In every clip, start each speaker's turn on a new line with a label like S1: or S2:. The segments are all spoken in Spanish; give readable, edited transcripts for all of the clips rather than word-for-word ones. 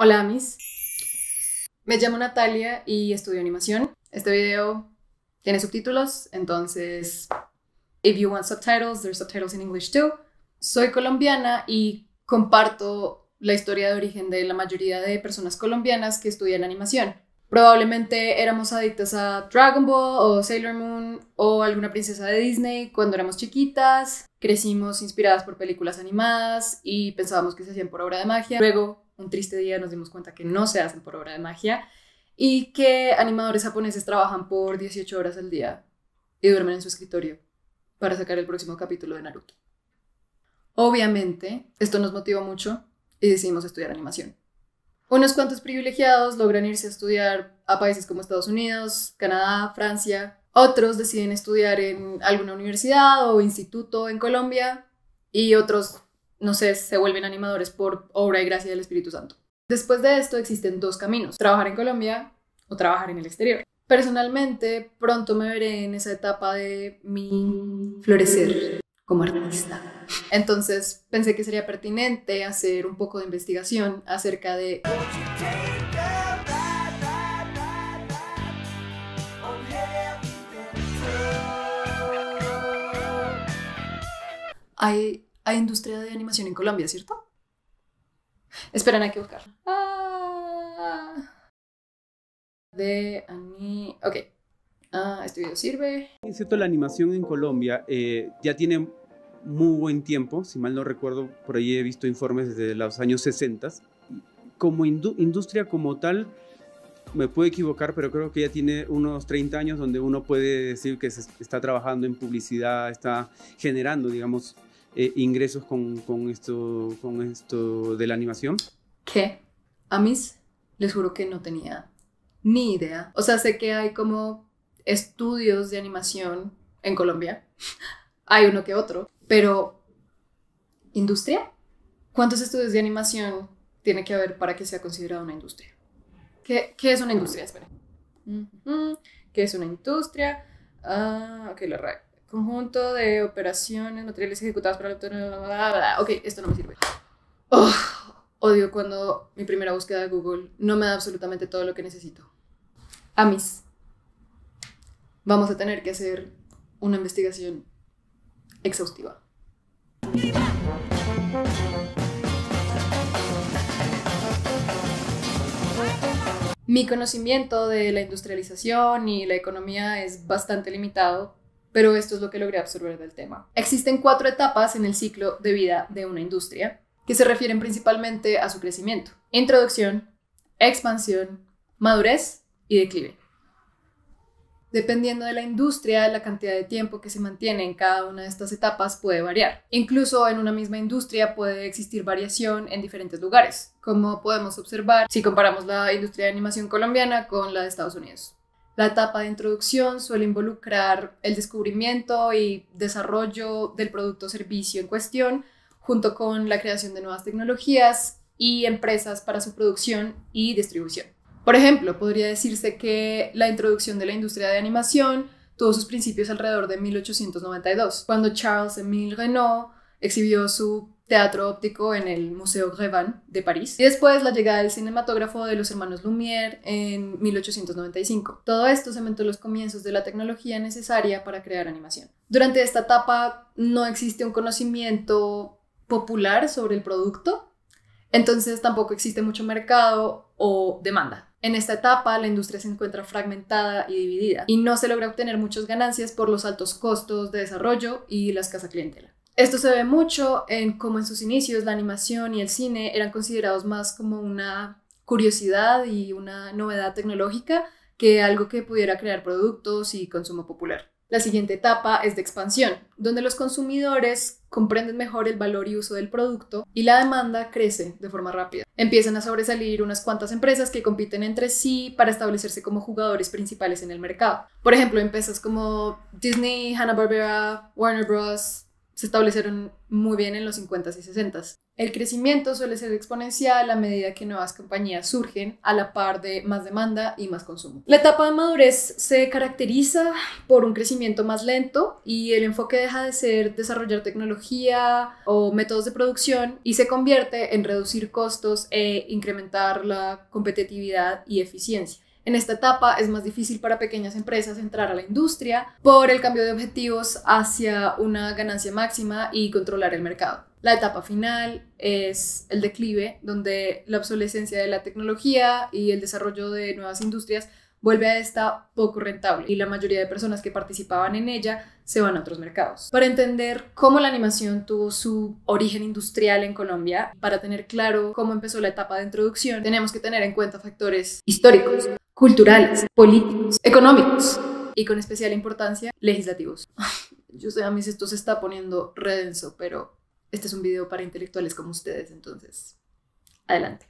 S1: Hola Amis, me llamo Natalia y estudio animación. Este video tiene subtítulos, entonces if you want subtitles, there's subtitles in English too. Soy colombiana y comparto la historia de origen de la mayoría de personas colombianas que estudian animación. Probablemente éramos adictas a Dragon Ball o Sailor Moon o alguna princesa de Disney cuando éramos chiquitas. Crecimos inspiradas por películas animadas y pensábamos que se hacían por obra de magia. Luego, un triste día, nos dimos cuenta que no se hacen por obra de magia y que animadores japoneses trabajan por 18 horas al día y duermen en su escritorio para sacar el próximo capítulo de Naruto. Obviamente, esto nos motivó mucho y decidimos estudiar animación. Unos cuantos privilegiados logran irse a estudiar a países como Estados Unidos, Canadá, Francia. Otros deciden estudiar en alguna universidad o instituto en Colombia y otros, no sé, se vuelven animadores por obra y gracia del Espíritu Santo. Después de esto existen dos caminos: trabajar en Colombia o trabajar en el exterior. Personalmente, pronto me veré en esa etapa de mi florecer como artista. Entonces pensé que sería pertinente hacer un poco de investigación acerca de hay industria de animación en Colombia, ¿cierto? Esperen, hay que buscar. Ok. Este video sirve.
S2: Es cierto, la animación en Colombia ya tiene muy buen tiempo. Si mal no recuerdo, por ahí he visto informes desde los años 60. Como industria como tal, me puedo equivocar, pero creo que ya tiene unos 30 años donde uno puede decir que se está trabajando en publicidad, está generando, digamos, ingresos con esto de la animación.
S1: ¿Qué? A mis, les juro que no tenía ni idea. O sea, sé que hay como estudios de animación en Colombia. Hay uno que otro. Pero, ¿industria? ¿Cuántos estudios de animación tiene que haber para que sea considerada una industria? ¿Qué es una industria? Espera. ¿Qué es una industria? Ok, la RAE. Conjunto de operaciones materiales ejecutadas para la... Ok, esto no me sirve. Odio cuando mi primera búsqueda de Google no me da absolutamente todo lo que necesito. Amis, vamos a tener que hacer una investigación exhaustiva. Mi conocimiento de la industrialización y la economía es bastante limitado, pero esto es lo que logré absorber del tema. Existen 4 etapas en el ciclo de vida de una industria que se refieren principalmente a su crecimiento: introducción, expansión, madurez y declive. Dependiendo de la industria, la cantidad de tiempo que se mantiene en cada una de estas etapas puede variar. Incluso en una misma industria puede existir variación en diferentes lugares, como podemos observar si comparamos la industria de animación colombiana con la de Estados Unidos. La etapa de introducción suele involucrar el descubrimiento y desarrollo del producto o servicio en cuestión, junto con la creación de nuevas tecnologías y empresas para su producción y distribución. Por ejemplo, podría decirse que la introducción de la industria de animación tuvo sus principios alrededor de 1892, cuando Charles-Émile Renaud exhibió su teatro óptico en el Museo Grévin de París, y después la llegada del cinematógrafo de los hermanos Lumière en 1895. Todo esto cementó los comienzos de la tecnología necesaria para crear animación. Durante esta etapa no existe un conocimiento popular sobre el producto, entonces tampoco existe mucho mercado o demanda. En esta etapa, la industria se encuentra fragmentada y dividida, y no se logra obtener muchas ganancias por los altos costos de desarrollo y la escasa clientela. Esto se ve mucho en cómo en sus inicios la animación y el cine eran considerados más como una curiosidad y una novedad tecnológica que algo que pudiera crear productos y consumo popular. La siguiente etapa es de expansión, donde los consumidores comprenden mejor el valor y uso del producto y la demanda crece de forma rápida. Empiezan a sobresalir unas cuantas empresas que compiten entre sí para establecerse como jugadores principales en el mercado. Por ejemplo, empresas como Disney, Hanna-Barbera, Warner Bros., se establecieron muy bien en los 50s y 60s. El crecimiento suele ser exponencial a medida que nuevas compañías surgen a la par de más demanda y más consumo. La etapa de madurez se caracteriza por un crecimiento más lento y el enfoque deja de ser desarrollar tecnología o métodos de producción y se convierte en reducir costos e incrementar la competitividad y eficiencia. En esta etapa es más difícil para pequeñas empresas entrar a la industria por el cambio de objetivos hacia una ganancia máxima y controlar el mercado. La etapa final es el declive, donde la obsolescencia de la tecnología y el desarrollo de nuevas industrias vuelve a esta poco rentable y la mayoría de personas que participaban en ella se van a otros mercados. Para entender cómo la animación tuvo su origen industrial en Colombia, para tener claro cómo empezó la etapa de introducción, tenemos que tener en cuenta factores históricos, culturales, políticos, económicos y con especial importancia, legislativos. Yo sé, a mí esto se está poniendo re denso, pero este es un video para intelectuales como ustedes, entonces, adelante.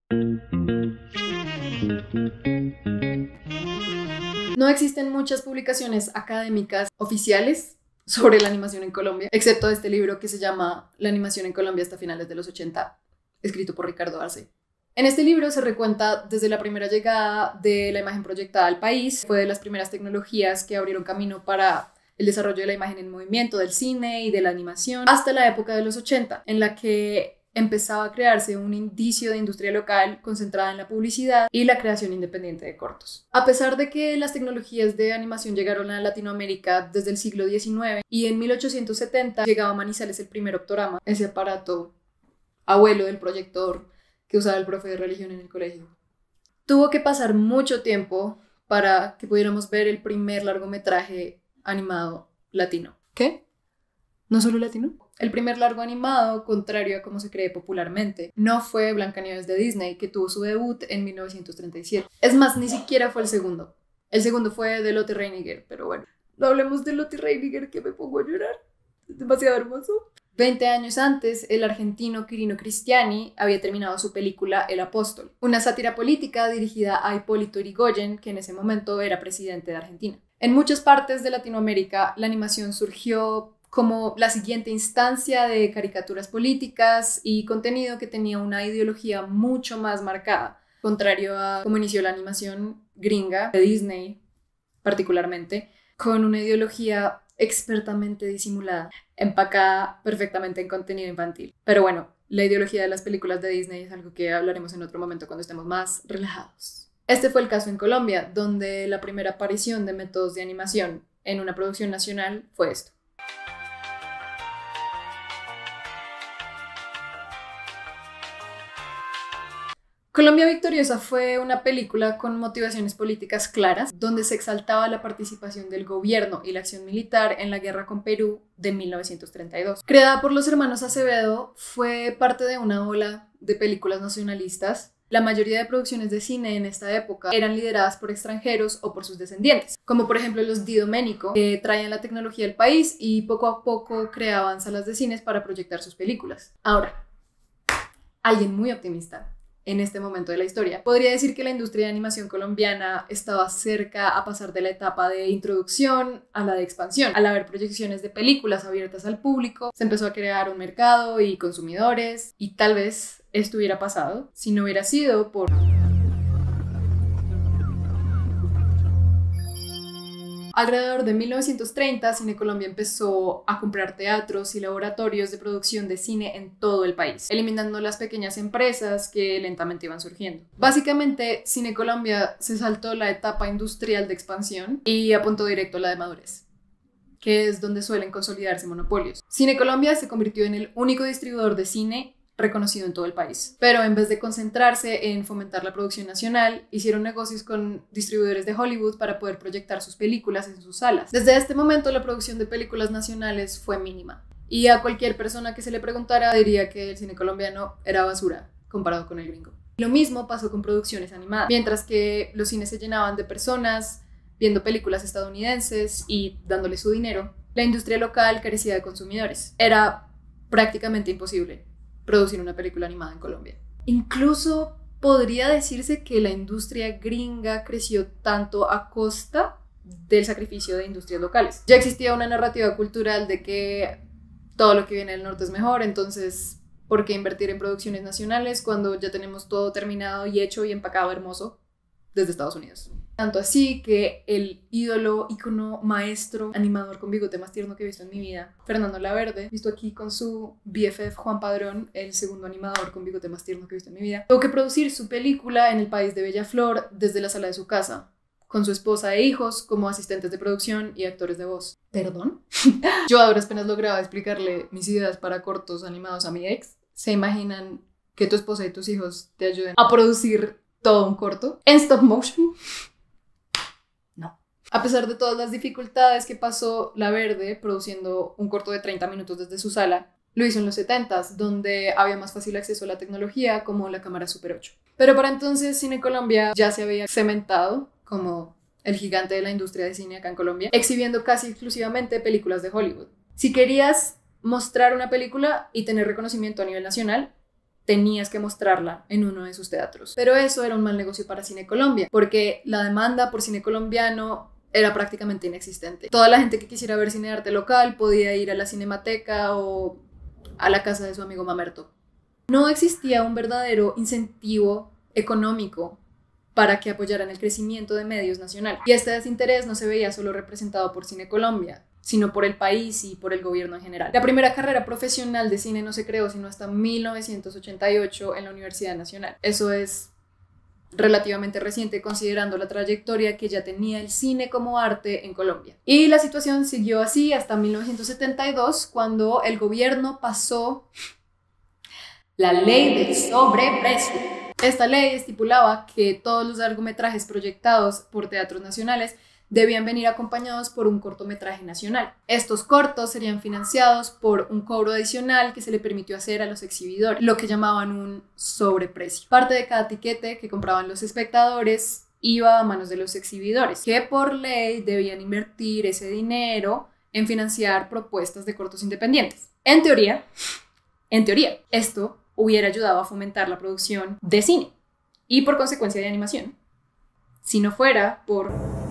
S1: No existen muchas publicaciones académicas oficiales sobre la animación en Colombia, excepto este libro que se llama La animación en Colombia hasta finales de los 80, escrito por Ricardo Arce. En este libro se recuenta desde la primera llegada de la imagen proyectada al país, fue de las primeras tecnologías que abrieron camino para el desarrollo de la imagen en movimiento, del cine y de la animación, hasta la época de los 80, en la que empezaba a crearse un indicio de industria local concentrada en la publicidad y la creación independiente de cortos. A pesar de que las tecnologías de animación llegaron a Latinoamérica desde el siglo XIX y en 1870 llegaba a Manizales el primer Optorama, ese aparato abuelo del proyector que usaba el profe de religión en el colegio. Tuvo que pasar mucho tiempo para que pudiéramos ver el primer largometraje animado latino. ¿Qué? ¿No solo latino? El primer largo animado, contrario a como se cree popularmente, no fue Blancanieves de Disney, que tuvo su debut en 1937. Es más, ni siquiera fue el segundo. El segundo fue de Lotte Reiniger, pero bueno, no hablemos de Lotte Reiniger que me pongo a llorar. Es demasiado hermoso. 20 años antes, el argentino Quirino Cristiani había terminado su película El Apóstol, una sátira política dirigida a Hipólito Yrigoyen, que en ese momento era presidente de Argentina. En muchas partes de Latinoamérica, la animación surgió como la siguiente instancia de caricaturas políticas y contenido que tenía una ideología mucho más marcada, contrario a cómo inició la animación gringa, de Disney particularmente, con una ideología expertamente disimulada, empacada perfectamente en contenido infantil. Pero bueno, la ideología de las películas de Disney es algo que hablaremos en otro momento cuando estemos más relajados. Este fue el caso en Colombia, donde la primera aparición de métodos de animación en una producción nacional fue esto. Colombia Victoriosa fue una película con motivaciones políticas claras, donde se exaltaba la participación del gobierno y la acción militar en la guerra con Perú de 1932. Creada por los hermanos Acevedo, fue parte de una ola de películas nacionalistas. La mayoría de producciones de cine en esta época eran lideradas por extranjeros o por sus descendientes, como por ejemplo los Di Domenico, que traían la tecnología al país y poco a poco creaban salas de cines para proyectar sus películas. Ahora, alguien muy optimista en este momento de la historia podría decir que la industria de animación colombiana estaba cerca a pasar de la etapa de introducción a la de expansión. Al haber proyecciones de películas abiertas al público, se empezó a crear un mercado y consumidores, y tal vez esto hubiera pasado si no hubiera sido por... Alrededor de 1930, Cine Colombia empezó a comprar teatros y laboratorios de producción de cine en todo el país, eliminando las pequeñas empresas que lentamente iban surgiendo. Básicamente, Cine Colombia se saltó la etapa industrial de expansión y apuntó directo a la de madurez, que es donde suelen consolidarse monopolios. Cine Colombia se convirtió en el único distribuidor de cine reconocido en todo el país. Pero en vez de concentrarse en fomentar la producción nacional, hicieron negocios con distribuidores de Hollywood para poder proyectar sus películas en sus salas. Desde este momento, la producción de películas nacionales fue mínima. Y a cualquier persona que se le preguntara diría que el cine colombiano era basura comparado con el gringo. Lo mismo pasó con producciones animadas. Mientras que los cines se llenaban de personas viendo películas estadounidenses y dándole su dinero, la industria local carecía de consumidores. Era prácticamente imposible producir una película animada en Colombia. Incluso podría decirse que la industria gringa creció tanto a costa del sacrificio de industrias locales. Ya existía una narrativa cultural de que todo lo que viene del norte es mejor, entonces ¿por qué invertir en producciones nacionales cuando ya tenemos todo terminado y hecho y empacado hermoso desde Estados Unidos? Tanto así que el ídolo, ícono, maestro, animador con bigote más tierno que he visto en mi vida, Fernando Laverde, visto aquí con su BFF Juan Padrón, el segundo animador con bigote más tierno que he visto en mi vida, tuvo que producir su película en el país de Bellaflor desde la sala de su casa, con su esposa e hijos como asistentes de producción y actores de voz. ¿Perdón? Yo a duras penas lograba explicarle mis ideas para cortos animados a mi ex. ¿Se imaginan que tu esposa y tus hijos te ayuden a producir todo un corto en stop motion? No. A pesar de todas las dificultades que pasó Laverde produciendo un corto de 30 minutos desde su sala, lo hizo en los 70s, donde había más fácil acceso a la tecnología como la cámara Super 8. Pero para entonces Cine Colombia ya se había cementado como el gigante de la industria de cine acá en Colombia, exhibiendo casi exclusivamente películas de Hollywood. Si querías mostrar una película y tener reconocimiento a nivel nacional, tenías que mostrarla en uno de sus teatros. Pero eso era un mal negocio para Cine Colombia, porque la demanda por cine colombiano era prácticamente inexistente. Toda la gente que quisiera ver cine de arte local podía ir a la Cinemateca o a la casa de su amigo Mamerto. No existía un verdadero incentivo económico para que apoyaran el crecimiento de medios nacional. Y este desinterés no se veía solo representado por Cine Colombia, sino por el país y por el gobierno en general. La primera carrera profesional de cine no se creó sino hasta 1988 en la Universidad Nacional. Eso es relativamente reciente considerando la trayectoria que ya tenía el cine como arte en Colombia. Y la situación siguió así hasta 1972, cuando el gobierno pasó la ley del sobreprecio. Esta ley estipulaba que todos los largometrajes proyectados por teatros nacionales debían venir acompañados por un cortometraje nacional. Estos cortos serían financiados por un cobro adicional que se le permitió hacer a los exhibidores, lo que llamaban un sobreprecio. Parte de cada tiquete que compraban los espectadores iba a manos de los exhibidores, que por ley debían invertir ese dinero en financiar propuestas de cortos independientes. En teoría, esto hubiera ayudado a fomentar la producción de cine y por consecuencia de animación, si no fuera por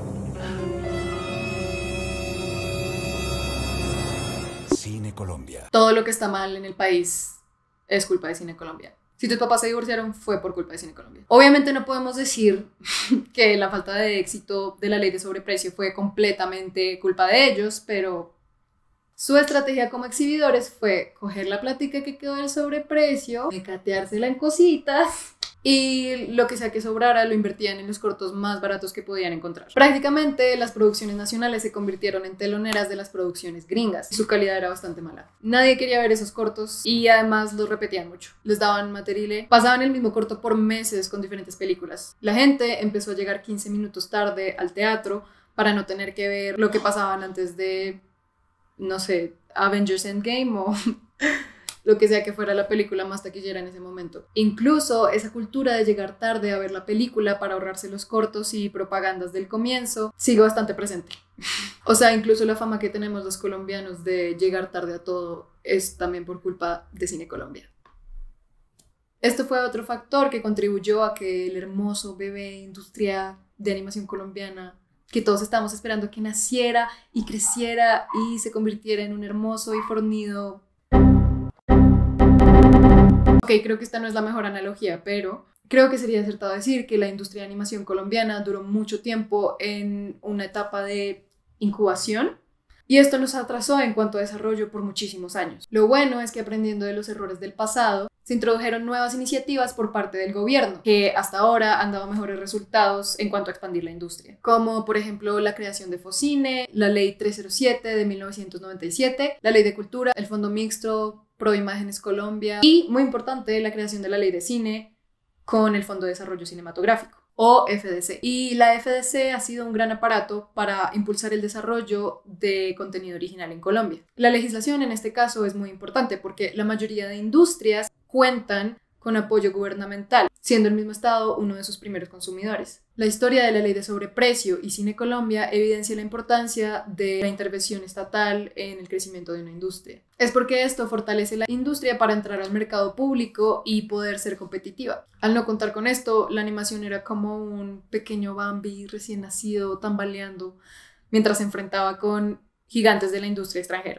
S3: Cine Colombia.
S1: todo lo que está mal en el país es culpa de Cine Colombia. Si tus papás se divorciaron, fue por culpa de Cine Colombia. Obviamente no podemos decir que la falta de éxito de la ley de sobreprecio fue completamente culpa de ellos, pero su estrategia como exhibidores fue coger la plática que quedó del sobreprecio, mecateársela en cositas y lo que sea que sobrara lo invertían en los cortos más baratos que podían encontrar. Prácticamente las producciones nacionales se convirtieron en teloneras de las producciones gringas. Su calidad era bastante mala. Nadie quería ver esos cortos y además los repetían mucho. Les daban materile, pasaban el mismo corto por meses con diferentes películas. La gente empezó a llegar 15 minutos tarde al teatro para no tener que ver lo que pasaban antes de, no sé, Avengers Endgame o lo que sea que fuera la película más taquillera en ese momento. Incluso esa cultura de llegar tarde a ver la película para ahorrarse los cortos y propagandas del comienzo sigue bastante presente. O sea, incluso la fama que tenemos los colombianos de llegar tarde a todo es también por culpa de Cine Colombia. Esto fue otro factor que contribuyó a que el hermoso bebé industria de animación colombiana que todos estábamos esperando que naciera y creciera y se convirtiera en un hermoso y fornido. Ok, creo que esta no es la mejor analogía, pero creo que sería acertado decir que la industria de animación colombiana duró mucho tiempo en una etapa de incubación y esto nos atrasó en cuanto a desarrollo por muchísimos años. Lo bueno es que aprendiendo de los errores del pasado, se introdujeron nuevas iniciativas por parte del gobierno, que hasta ahora han dado mejores resultados en cuanto a expandir la industria, como por ejemplo la creación de Focine, la Ley 307 de 1997, la Ley de Cultura, el Fondo Mixto Pro Imágenes Colombia y, muy importante, la creación de la Ley de Cine con el Fondo de Desarrollo Cinematográfico, o FDC. Y la FDC ha sido un gran aparato para impulsar el desarrollo de contenido original en Colombia. La legislación en este caso es muy importante porque la mayoría de industrias cuentan con apoyo gubernamental, siendo el mismo Estado uno de sus primeros consumidores. La historia de la ley de sobreprecio y Cine Colombia evidencia la importancia de la intervención estatal en el crecimiento de una industria. Es porque esto fortalece la industria para entrar al mercado público y poder ser competitiva. Al no contar con esto, la animación era como un pequeño Bambi recién nacido tambaleando mientras se enfrentaba con gigantes de la industria extranjeros.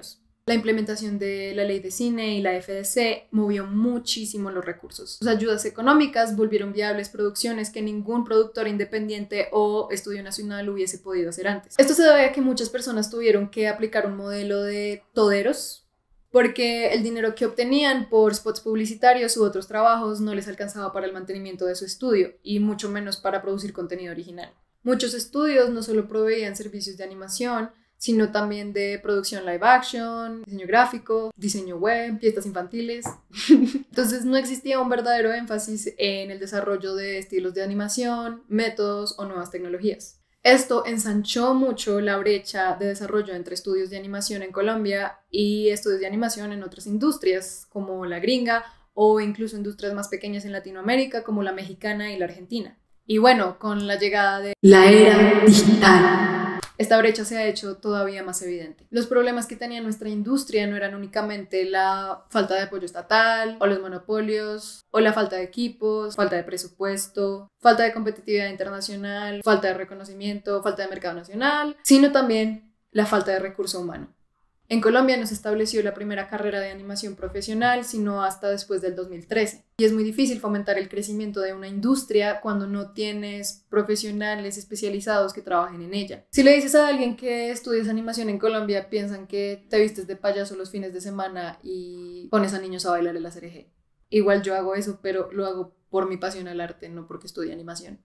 S1: La implementación de la ley de cine y la FDC movió muchísimo los recursos. Sus ayudas económicas volvieron viables producciones que ningún productor independiente o estudio nacional hubiese podido hacer antes. Esto se debe a que muchas personas tuvieron que aplicar un modelo de toderos, porque el dinero que obtenían por spots publicitarios u otros trabajos no les alcanzaba para el mantenimiento de su estudio y mucho menos para producir contenido original. Muchos estudios no solo proveían servicios de animación, sino también de producción live action, diseño gráfico, diseño web, fiestas infantiles. Entonces no existía un verdadero énfasis en el desarrollo de estilos de animación, métodos o nuevas tecnologías. Esto ensanchó mucho la brecha de desarrollo entre estudios de animación en Colombia y estudios de animación en otras industrias, como la gringa, o incluso industrias más pequeñas en Latinoamérica, como la mexicana y la argentina. Y bueno, con la llegada de la era digital, esta brecha se ha hecho todavía más evidente. Los problemas que tenía nuestra industria no eran únicamente la falta de apoyo estatal, o los monopolios, o la falta de equipos, falta de presupuesto, falta de competitividad internacional, falta de reconocimiento, falta de mercado nacional, sino también la falta de recurso humano. En Colombia no se estableció la primera carrera de animación profesional, sino hasta después del 2013. Y es muy difícil fomentar el crecimiento de una industria cuando no tienes profesionales especializados que trabajen en ella. Si le dices a alguien que estudias animación en Colombia, piensan que te vistes de payaso los fines de semana y pones a niños a bailar el ACRG. Igual yo hago eso, pero lo hago por mi pasión al arte, no porque estudie animación.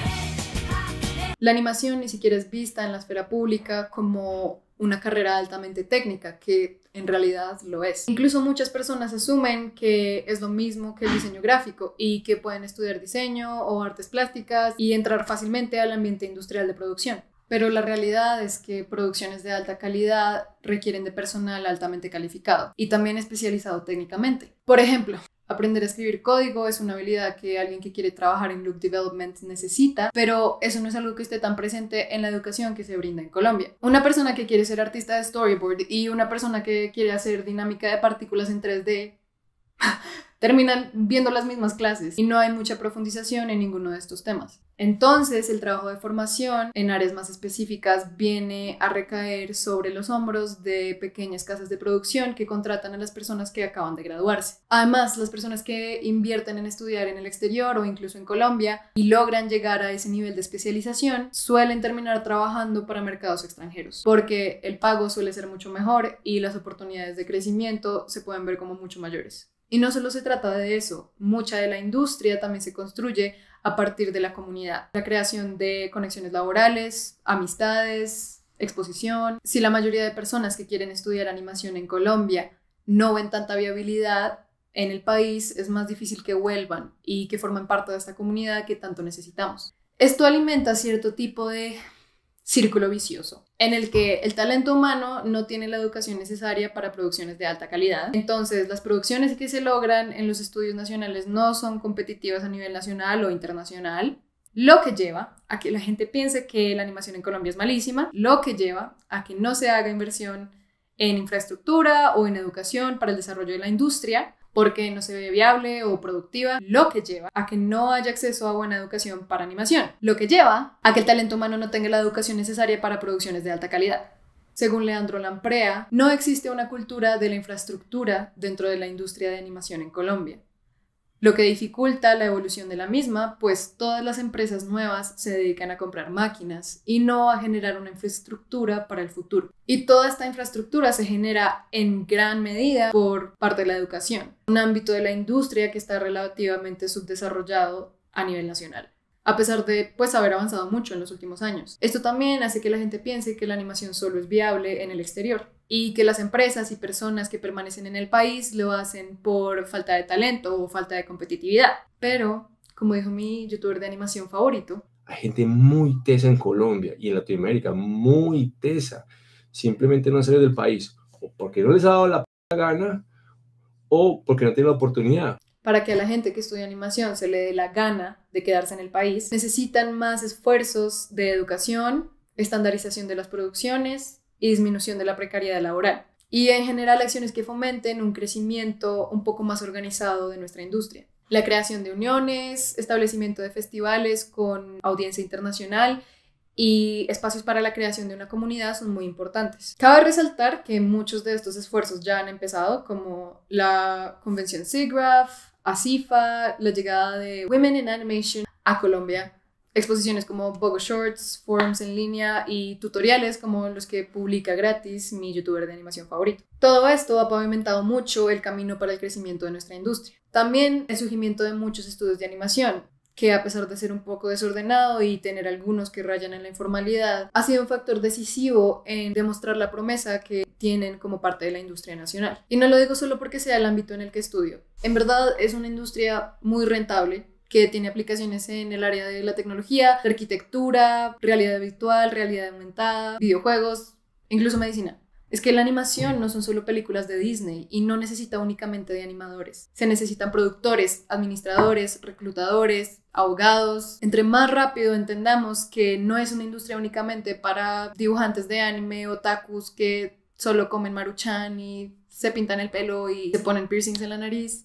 S1: La animación ni siquiera es vista en la esfera pública como una carrera altamente técnica, que en realidad lo es. Incluso muchas personas asumen que es lo mismo que el diseño gráfico y que pueden estudiar diseño o artes plásticas y entrar fácilmente al ambiente industrial de producción. Pero la realidad es que producciones de alta calidad requieren de personal altamente calificado y también especializado técnicamente. Por ejemplo, aprender a escribir código es una habilidad que alguien que quiere trabajar en look development necesita, pero eso no es algo que esté tan presente en la educación que se brinda en Colombia. Una persona que quiere ser artista de storyboard y una persona que quiere hacer dinámica de partículas en 3D terminan viendo las mismas clases y no hay mucha profundización en ninguno de estos temas. Entonces, el trabajo de formación en áreas más específicas viene a recaer sobre los hombros de pequeñas casas de producción que contratan a las personas que acaban de graduarse. Además, las personas que invierten en estudiar en el exterior o incluso en Colombia y logran llegar a ese nivel de especialización suelen terminar trabajando para mercados extranjeros, porque el pago suele ser mucho mejor y las oportunidades de crecimiento se pueden ver como mucho mayores. Y no solo se trata de eso, mucha de la industria también se construye a partir de la comunidad. La creación de conexiones laborales, amistades, exposición. Si la mayoría de personas que quieren estudiar animación en Colombia no ven tanta viabilidad en el país, es más difícil que vuelvan y que formen parte de esta comunidad que tanto necesitamos. Esto alimenta cierto tipo de círculo vicioso, en el que el talento humano no tiene la educación necesaria para producciones de alta calidad. Entonces, las producciones que se logran en los estudios nacionales no son competitivas a nivel nacional o internacional, lo que lleva a que la gente piense que la animación en Colombia es malísima, lo que lleva a que no se haga inversión en infraestructura o en educación para el desarrollo de la industria, porque no se ve viable o productiva, lo que lleva a que no haya acceso a buena educación para animación, lo que lleva a que el talento humano no tenga la educación necesaria para producciones de alta calidad. Según Leandro Lamprea, no existe una cultura de la infraestructura dentro de la industria de animación en Colombia, lo que dificulta la evolución de la misma, pues todas las empresas nuevas se dedican a comprar máquinas y no a generar una infraestructura para el futuro. Y toda esta infraestructura se genera en gran medida por parte de la educación, un ámbito de la industria que está relativamente subdesarrollado a nivel nacional, a pesar de haber avanzado mucho en los últimos años. Esto también hace que la gente piense que la animación solo es viable en el exterior y que las empresas y personas que permanecen en el país lo hacen por falta de talento o falta de competitividad. Pero, como dijo mi youtuber de animación favorito,
S4: hay gente muy tesa en Colombia y en Latinoamérica, muy tesa. Simplemente no sale del país, o porque no les ha dado la gana, o porque no tienen la oportunidad.
S1: Para que a la gente que estudia animación se le dé la gana de quedarse en el país, necesitan más esfuerzos de educación, estandarización de las producciones y disminución de la precariedad laboral. Y en general acciones que fomenten un crecimiento un poco más organizado de nuestra industria. La creación de uniones, establecimiento de festivales con audiencia internacional y espacios para la creación de una comunidad son muy importantes. Cabe resaltar que muchos de estos esfuerzos ya han empezado, como la convención SIGGRAPH, ASIFA, la llegada de Women in Animation a Colombia, exposiciones como Bogo Shorts, forums en línea y tutoriales como los que publica gratis mi youtuber de animación favorito. Todo esto ha pavimentado mucho el camino para el crecimiento de nuestra industria. También el surgimiento de muchos estudios de animación, que a pesar de ser un poco desordenado y tener algunos que rayan en la informalidad, ha sido un factor decisivo en demostrar la promesa que tienen como parte de la industria nacional. Y no lo digo solo porque sea el ámbito en el que estudio. En verdad es una industria muy rentable, que tiene aplicaciones en el área de la tecnología, de arquitectura, realidad virtual, realidad aumentada, videojuegos, incluso medicina. Es que la animación no son solo películas de Disney y no necesita únicamente de animadores. Se necesitan productores, administradores, reclutadores, abogados. Entre más rápido entendamos que no es una industria únicamente para dibujantes de anime, otakus que solo comen Maruchan y se pintan el pelo y se ponen piercings en la nariz,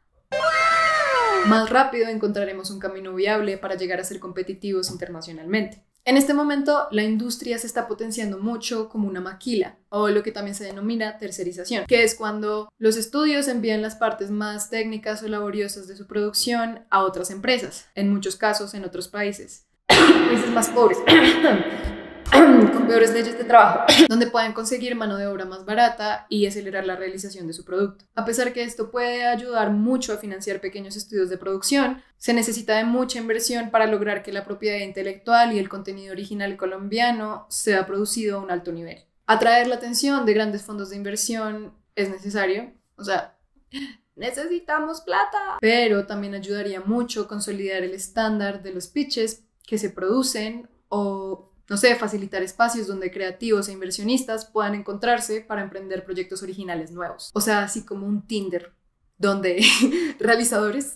S1: más rápido encontraremos un camino viable para llegar a ser competitivos internacionalmente. En este momento, la industria se está potenciando mucho como una maquila, o lo que también se denomina tercerización, que es cuando los estudios envían las partes más técnicas o laboriosas de su producción a otras empresas, en muchos casos en otros países más pobres, con peores leyes de trabajo, donde pueden conseguir mano de obra más barata y acelerar la realización de su producto. A pesar que esto puede ayudar mucho a financiar pequeños estudios de producción, se necesita de mucha inversión para lograr que la propiedad intelectual y el contenido original colombiano sea producido a un alto nivel. Atraer la atención de grandes fondos de inversión es necesario, necesitamos plata, pero también ayudaría mucho consolidar el estándar de los pitches que se producen o facilitar espacios donde creativos e inversionistas puedan encontrarse para emprender proyectos originales nuevos. O sea, así como un Tinder, donde realizadores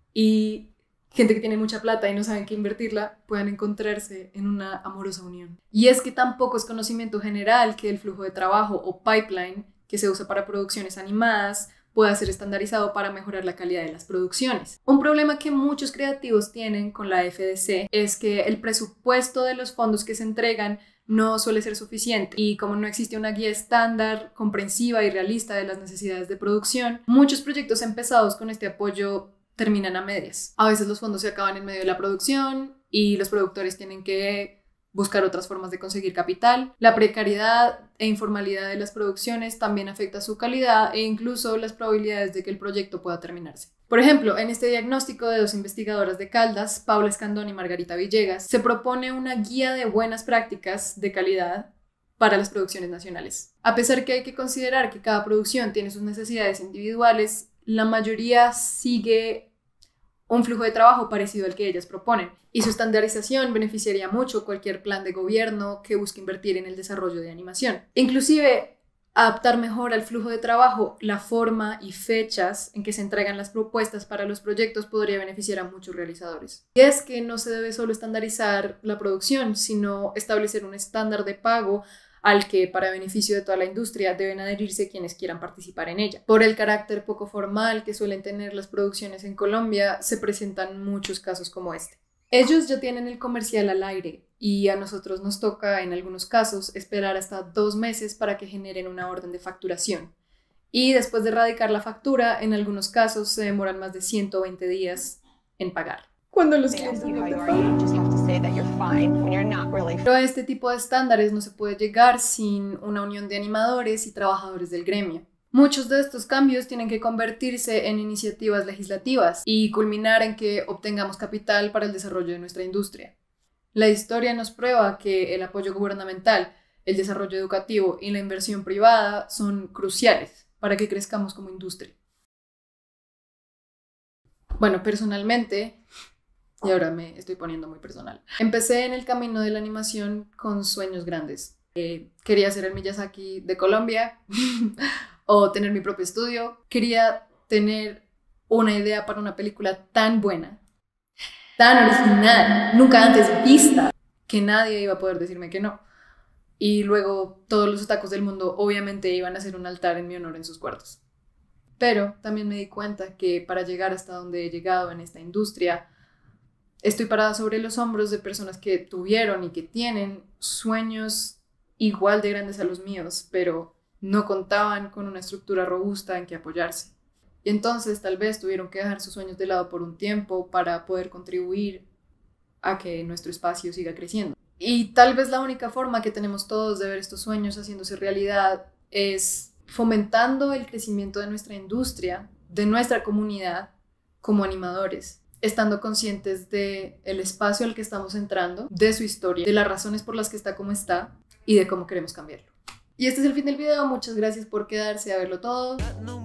S1: y gente que tiene mucha plata y no saben qué invertirla puedan encontrarse en una amorosa unión. Y es que tampoco es conocimiento general que el flujo de trabajo o pipeline que se usa para producciones animadas pueda ser estandarizado para mejorar la calidad de las producciones. Un problema que muchos creativos tienen con la FDC es que el presupuesto de los fondos que se entregan no suele ser suficiente y como no existe una guía estándar, comprensiva y realista de las necesidades de producción, muchos proyectos empezados con este apoyo terminan a medias. A veces los fondos se acaban en medio de la producción y los productores tienen que buscar otras formas de conseguir capital. La precariedad e informalidad de las producciones también afecta su calidad e incluso las probabilidades de que el proyecto pueda terminarse. Por ejemplo, en este diagnóstico de dos investigadoras de Caldas, Paula Escandón y Margarita Villegas, se propone una guía de buenas prácticas de calidad para las producciones nacionales. A pesar que hay que considerar que cada producción tiene sus necesidades individuales, la mayoría sigue un flujo de trabajo parecido al que ellas proponen, y su estandarización beneficiaría mucho cualquier plan de gobierno que busque invertir en el desarrollo de animación. Inclusive, adaptar mejor al flujo de trabajo la forma y fechas en que se entregan las propuestas para los proyectos podría beneficiar a muchos realizadores. Y es que no se debe solo estandarizar la producción, sino establecer un estándar de pago al que, para beneficio de toda la industria, deben adherirse quienes quieran participar en ella. Por el carácter poco formal que suelen tener las producciones en Colombia, se presentan muchos casos como este. Ellos ya tienen el comercial al aire y a nosotros nos toca, en algunos casos, esperar hasta 2 meses para que generen una orden de facturación. Y después de radicar la factura, en algunos casos se demoran más de 120 días en pagar. Cuando los clientes no te pagan. Pero a este tipo de estándares no se puede llegar sin una unión de animadores y trabajadores del gremio. Muchos de estos cambios tienen que convertirse en iniciativas legislativas y culminar en que obtengamos capital para el desarrollo de nuestra industria. La historia nos prueba que el apoyo gubernamental, el desarrollo educativo y la inversión privada son cruciales para que crezcamos como industria. Bueno, personalmente, y ahora me estoy poniendo muy personal, empecé en el camino de la animación con sueños grandes. Quería ser el Miyazaki de Colombia o tener mi propio estudio. Quería tener una idea para una película tan buena, tan original, nunca antes vista, que nadie iba a poder decirme que no. Y luego todos los otakus del mundo obviamente iban a hacer un altar en mi honor en sus cuartos. Pero también me di cuenta que para llegar hasta donde he llegado en esta industria, Estoy parada sobre los hombros de personas que tuvieron y que tienen sueños igual de grandes a los míos, pero no contaban con una estructura robusta en que apoyarse. Y entonces tal vez tuvieron que dejar sus sueños de lado por un tiempo para poder contribuir a que nuestro espacio siga creciendo. Y tal vez la única forma que tenemos todos de ver estos sueños haciéndose realidad es fomentando el crecimiento de nuestra industria, de nuestra comunidad como animadores, estando conscientes del espacio al que estamos entrando, de su historia, de las razones por las que está como está y de cómo queremos cambiarlo. Y este es el fin del video. Muchas gracias por quedarse a verlo todo.